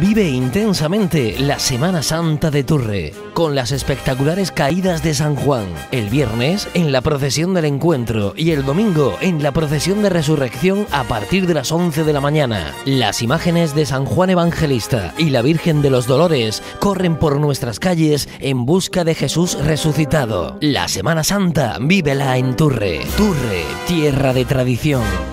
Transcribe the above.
Vive intensamente la Semana Santa de Turre, con las espectaculares caídas de San Juan, el viernes en la procesión del encuentro y el domingo en la procesión de resurrección a partir de las 11 de la mañana. Las imágenes de San Juan Evangelista y la Virgen de los Dolores corren por nuestras calles en busca de Jesús resucitado. La Semana Santa, vívela en Turre. Turre, tierra de tradición.